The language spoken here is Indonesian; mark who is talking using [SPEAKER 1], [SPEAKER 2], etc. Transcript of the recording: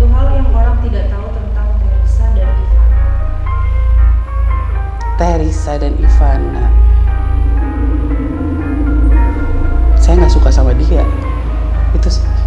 [SPEAKER 1] Satu hal yang orang tidak tahu tentang Teresa dan Ivana.
[SPEAKER 2] Teresa dan Ivana. Saya nggak suka sama dia. Itu